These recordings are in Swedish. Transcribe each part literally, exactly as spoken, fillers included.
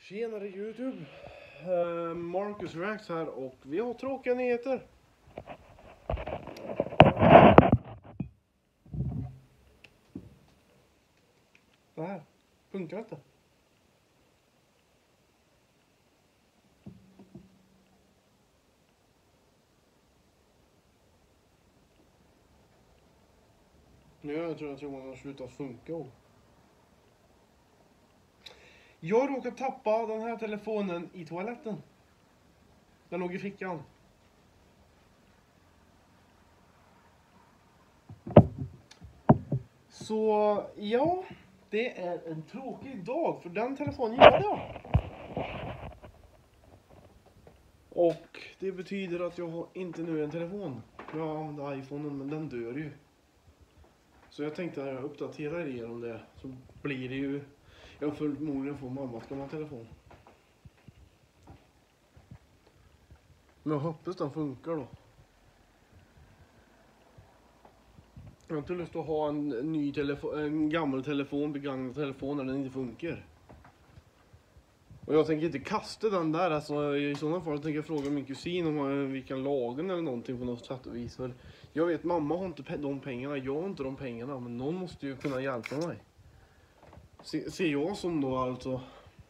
Tjenare YouTube, uh, Marcus Rax här och vi har tråkiga nyheter. Det här funkar inte. Nu jag tror jag att man har slutat funka. Jag råkade tappa den här telefonen i toaletten. Den låg i fickan. Så ja, det är en tråkig dag för den telefonen gillade jag. Och det betyder att jag har inte nu en telefon. Jag använder iPhonen men den dör ju. Så jag tänkte att jag uppdaterar er om det, så blir det ju, jag förmodligen får mamma ska ha en telefon. Men jag hoppas den funkar då. Jag har inte lust att ha en ny telefon, en gammal telefon, begagnad telefon när den inte funkar. Och jag tänker inte kasta den där, alltså i sådana fall tänker jag fråga min kusin om vi kan laga den eller någonting på något sätt och vis. För jag vet, mamma har inte de pengarna, jag har inte de pengarna, men någon måste ju kunna hjälpa mig. Se, ser jag som då alltså.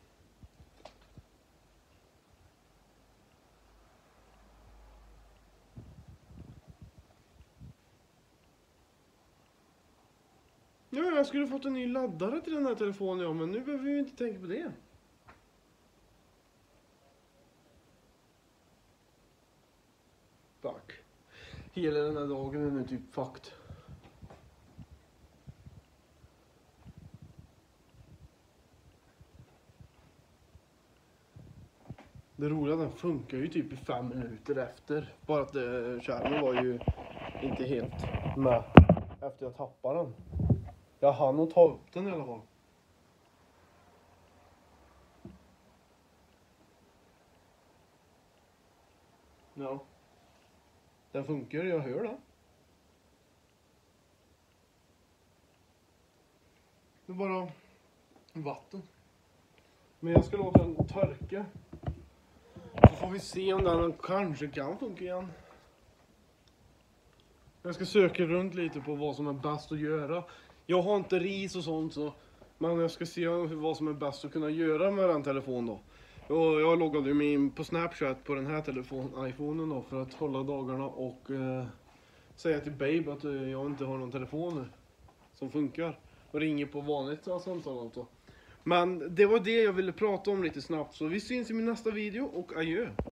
Ja, jag skulle fått en ny laddare till den här telefonen, ja, men nu behöver vi inte tänka på det. Fuck. Hela den här dagen är nu typ fucked. Det roliga, den funkar ju typ i fem minuter efter. Bara att det, skärmen var ju inte helt med efter jag tappade den. Jag hann nog ta upp den i alla fall. Ja. Den funkar, jag hör det. Det är bara vatten. Men jag ska låta den torka. Så får vi se om den kanske kan funka igen. Jag ska söka runt lite på vad som är bäst att göra. Jag har inte ris och sånt så. Men jag ska se vad som är bäst att kunna göra med den telefonen då. Och jag loggade mig in på Snapchat på den här telefonen, iPhonen då, för att hålla dagarna och eh, säga till Babe att eh, jag inte har någon telefon nu som funkar. Och ringer på vanligt samtal alltså. Men det var det jag ville prata om lite snabbt, så vi syns i min nästa video och adjö.